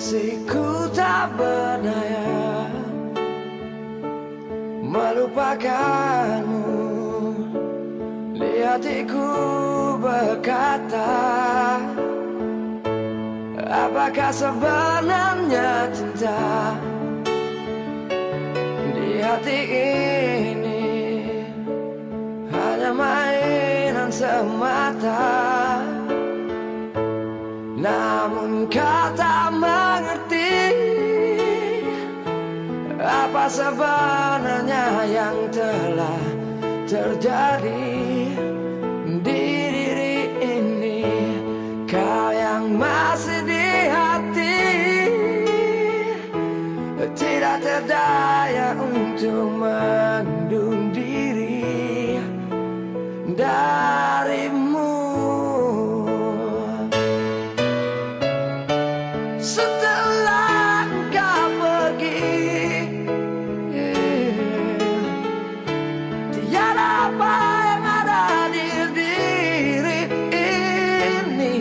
Kekasihku tak berdaya melupakanmu. Di hatiku berkata, apakah sebenarnya cinta di hati ini? Hanya mainan semata. Namun kau tak mengerti apa sebenarnya yang telah terjadi di diri ini. Kau yang masih di hati, tidak terdaya untuk mengundung diri darimu. Setelah engkau pergi, tiada apa yang ada di diri ini.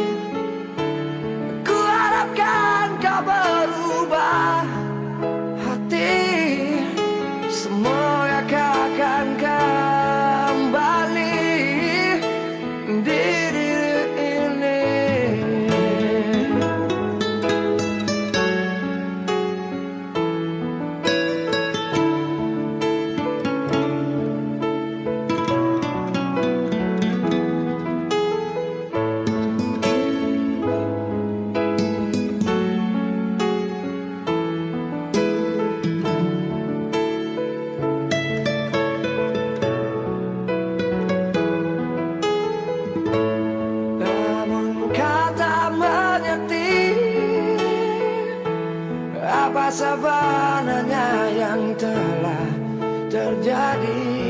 Ku harapkan kau berubah hati, semoga kau akan kembali di diri ini. Apa sebenarnya yang telah terjadi?